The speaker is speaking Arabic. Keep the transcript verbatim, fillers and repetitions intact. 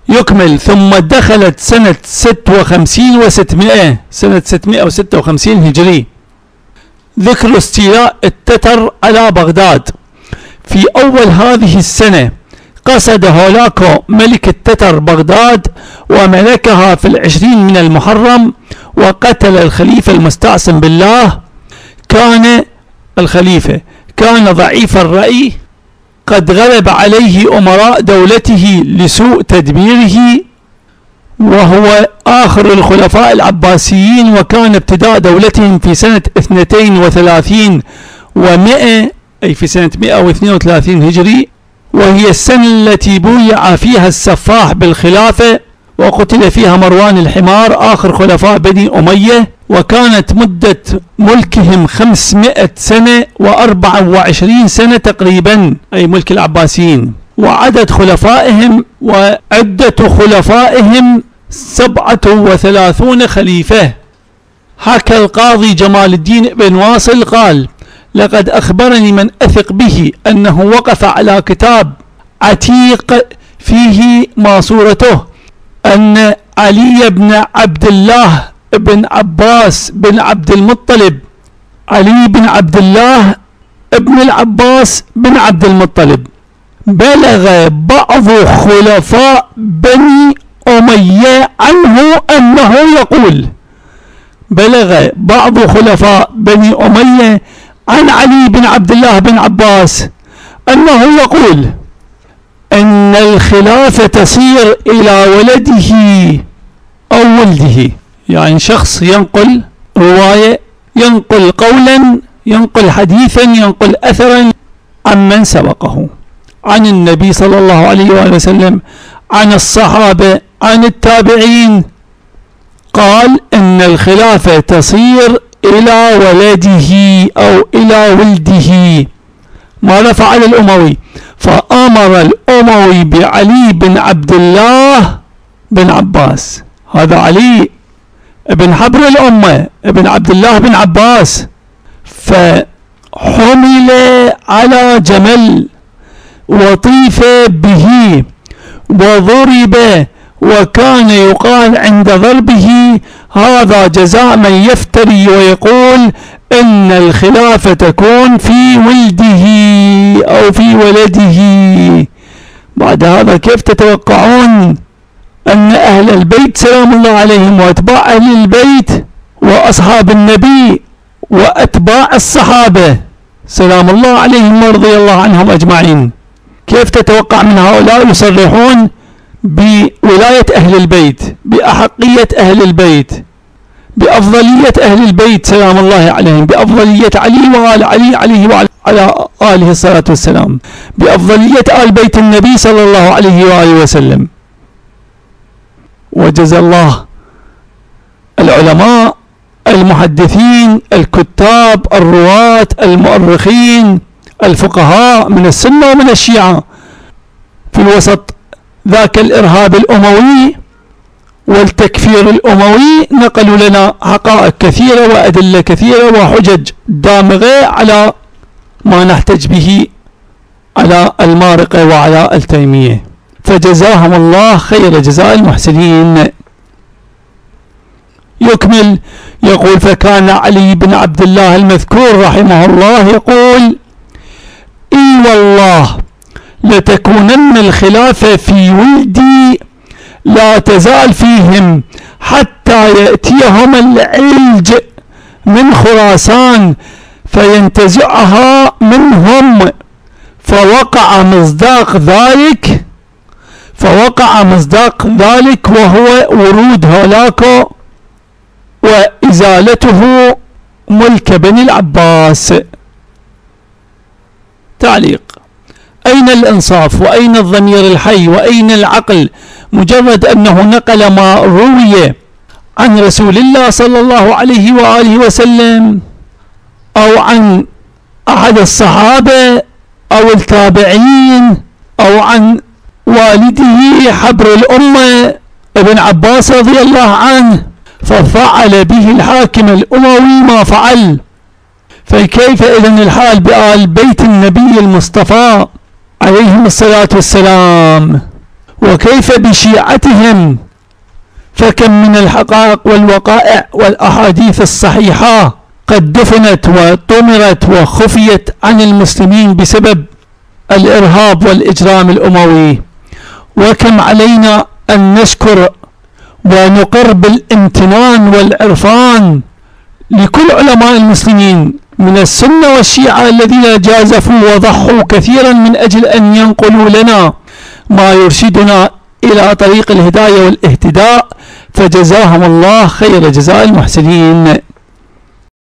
يكمل. ثم دخلت سنة ستة وخمسين وستمائة، سنة ستمائة وستة وخمسين هجري، ذكر استيلاء التتر على بغداد. في أول هذه السنة قصد هولاكو ملك التتر بغداد وملكها في العشرين من المحرم، وقتل الخليفة المستعصم بالله. كان الخليفة كان ضعيف الرأي، قد غلب عليه أمراء دولته لسوء تدبيره، وهو آخر الخلفاء العباسيين، وكان ابتداء دولتهم في سنة اثنتين وثلاثين ومئة، أي في سنة مئة واثنين وثلاثين هجري، وهي السنة التي بويع فيها السفاح بالخلافة وقتل فيها مروان الحمار آخر خلفاء بني أمية. وكانت مدة ملكهم خمسمائة سنة وأربعة وعشرين سنة تقريبا، أي ملك العباسيين. وعدد خلفائهم وعدة خلفائهم سبعة وثلاثون خليفة. حكى القاضي جمال الدين بن واصل قال: لقد أخبرني من أثق به أنه وقف على كتاب عتيق فيه ماسورته أن علي بن عبد الله بن عباس بن عبد المطلب، علي بن عبد الله ابن العباس بن عبد المطلب، بلغ بعض خلفاء بني أمية عنه أنه يقول، بلغ بعض خلفاء بني أمية عن علي بن عبد الله بن عباس أنه يقول أن الخلافة تصير إلى ولده أو ولده، يعني شخص ينقل رواية، ينقل قولا، ينقل حديثا، ينقل أثرا عن من سبقه، عن النبي صلى الله عليه وآله وسلم، عن الصحابة، عن التابعين. قال إن الخلافة تصير إلى ولده أو إلى ولده. ماذا فعل الأموي؟ فأمر الأموي بعلي بن عبد الله بن عباس، هذا علي ابن حبر الأمة ابن عبد الله بن عباس، فحمل على جمل وطيف به وضرب، وكان يقال عند ضربه: هذا جزاء من يفتري ويقول إن الخلافة تكون في ولده أو في ولده. بعد هذا كيف تتوقعون أن أهل البيت سلام الله عليهم وأتباع أهل البيت وأصحاب النبي وأتباع الصحابة سلام الله عليهم ورضي الله عنهم أجمعين، كيف تتوقع من هؤلاء يصرحون بولاية أهل البيت، بأحقية أهل البيت، بأفضلية أهل البيت سلام الله عليهم، بأفضلية علي وآل علي عليه وعلى آله الصلاة والسلام، بأفضلية آل بيت النبي صلى الله عليه وآله وسلم. وجزا الله العلماء المحدثين الكتاب الرواة المؤرخين الفقهاء من السنة ومن الشيعة في الوسط ذاك الإرهاب الأموي والتكفير الأموي، نقلوا لنا حقائق كثيرة وأدلة كثيرة وحجج دامغة على ما نحتج به على المارقة وعلى التيمية، فجزاهم الله خير جزاء المحسنين. يكمل يقول: فكان علي بن عبد الله المذكور رحمه الله يقول: اي والله لتكونن الخلافة في ولدي، لا تزال فيهم حتى يأتيهم العلج من خراسان فينتزعها منهم. فوقع مصداق ذلك فوقع مصداق ذلك وهو ورود هولاكو وإزالته ملك بني العباس. تعليق: أين الإنصاف وأين الضمير الحي وأين العقل؟ مجرد أنه نقل ما روي عن رسول الله صلى الله عليه وآله وسلم أو عن أحد الصحابة أو التابعين أو عن والده حبر الأمة ابن عباس رضي الله عنه، ففعل به الحاكم الأموي ما فعل، فكيف إذن الحال بآل بيت النبي المصطفى عليهم الصلاة والسلام؟ وكيف بشيعتهم؟ فكم من الحقائق والوقائع والأحاديث الصحيحة قد دفنت وطمرت وخفيت عن المسلمين بسبب الإرهاب والإجرام الأموي. وكم علينا أن نشكر ونقر بالامتنان والعرفان لكل علماء المسلمين من السنة والشيعة الذين جازفوا وضحوا كثيرا من أجل أن ينقلوا لنا ما يرشدنا إلى طريق الهداية والاهتداء، فجزاهم الله خير جزاء المحسنين.